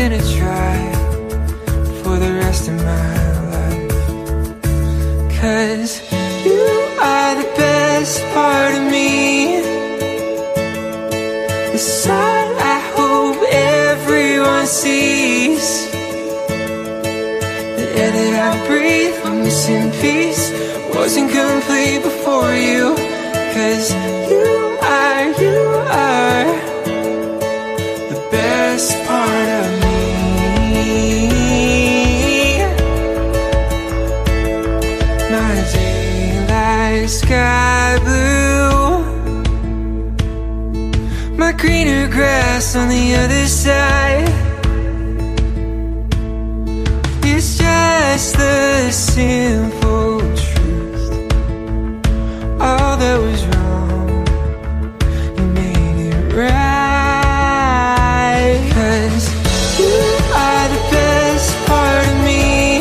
gonna try for the rest of my life. 'Cause you are the best part of me, the side I hope everyone sees, the air that I breathe when missing peace wasn't complete before you. 'Cause you are the best part of me. My daylight sky blue, my greener grass on the other side. It's just the simple truth. All that was wrong, you made it right. 'Cause you are the best part of me,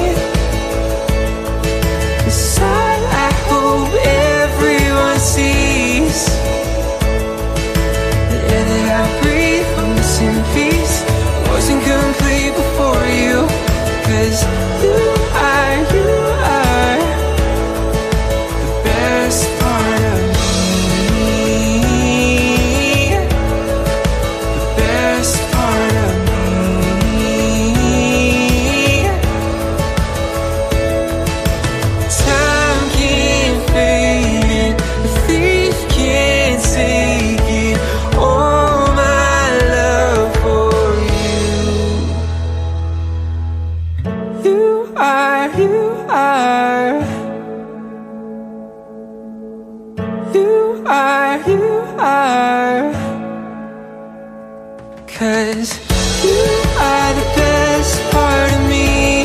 the side I hope everyone sees, the air that I breathe when missing peace wasn't complete before you. 'Cause you are the best part of me, the best part of me. Time can't fade it, the thief can't take it, all my love for you. You are, you are, you are, you are. 'Cause you are the best part of me,